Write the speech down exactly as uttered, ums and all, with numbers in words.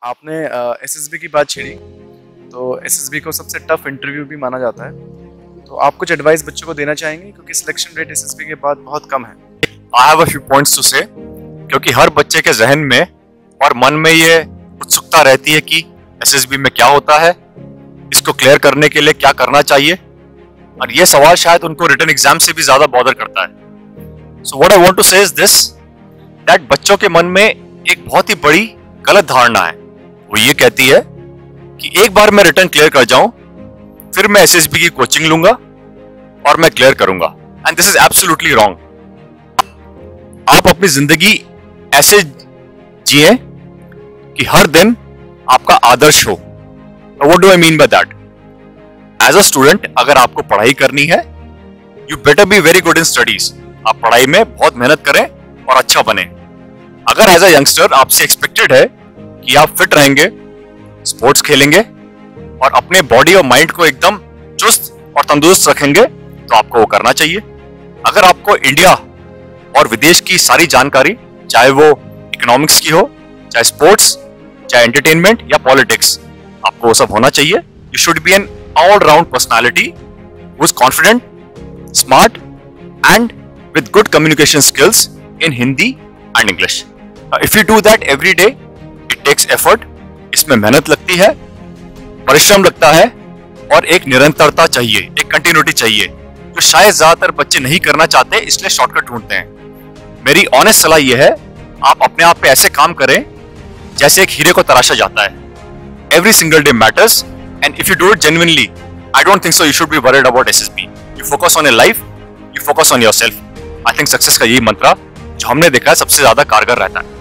आपने एसएसबी की बात छेड़ी, तो एसएसबी को सबसे टफ इंटरव्यू भी माना जाता है, तो आप कुछ एडवाइस बच्चों को देना चाहेंगे क्योंकि सिलेक्शन रेट एसएसबी के बाद बहुत कम है। I have a few points to say, क्योंकि हर बच्चे के जहन में और मन में ये उत्सुकता रहती है कि एसएसबी में क्या होता है, इसको क्लियर करने के लिए क्या करना चाहिए, और ये सवाल शायद उनको रिटन एग्जाम से भी ज्यादा बॉदर करता है। So what I want to say is this, that बच्चों के मन में एक बहुत ही बड़ी गलत धारणा है। वो ये कहती है कि एक बार मैं रिटर्न क्लियर कर जाऊं, फिर मैं एसएसबी की कोचिंग लूंगा और मैं क्लियर करूंगा। And this is absolutely wrong. आप अपनी जिंदगी ऐसे जिए कि हर दिन आपका आदर्श हो। What do I mean by that? As a student अगर आपको पढ़ाई करनी है, you better be very good in studies. आप पढ़ाई में बहुत मेहनत करें और अच्छा बने। अगर एज अ यंगस्टर आपसे एक्सपेक्टेड है कि आप फिट रहेंगे, स्पोर्ट्स खेलेंगे और अपने बॉडी और माइंड को एकदम चुस्त और तंदुरुस्त रखेंगे, तो आपको वो करना चाहिए। अगर आपको इंडिया और विदेश की सारी जानकारी, चाहे वो इकोनॉमिक्स की हो, चाहे स्पोर्ट्स, चाहे एंटरटेनमेंट या पॉलिटिक्स, आपको वो सब होना चाहिए। You should be an all round personality who is confident, smart and with good communication skills in Hindi and English. If you do that every day, it takes effort. इसमें मेहनत लगती है, परिश्रम लगता है और एक निरंतरता चाहिए, एक कंटिन्यूटी चाहिए, जो शायद ज्यादातर बच्चे नहीं करना चाहते, इसलिए शॉर्टकट ढूंढते हैं। मेरी ऑनेस्ट सलाह यह है, आप अपने आप पे ऐसे काम करें जैसे एक हीरे को तराशा जाता है। Every single day matters and if you do it genuinely, I don't think so you should be worried about SSB. You focus on your life, you focus on yourself. I think success का यही मंत्र जो हमने देखा है सबसे ज्यादा कारगर रहता है।